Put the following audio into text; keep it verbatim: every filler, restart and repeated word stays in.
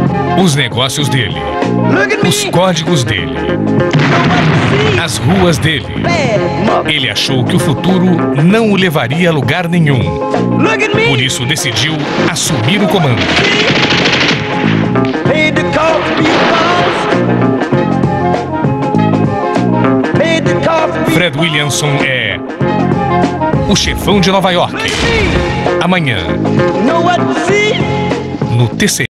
Os negócios dele, os códigos dele, as ruas dele. Ele achou que o futuro não o levaria a lugar nenhum. Por isso decidiu assumir o comando. Fred Williamson é o chefão de Nova York. Amanhã, no T C.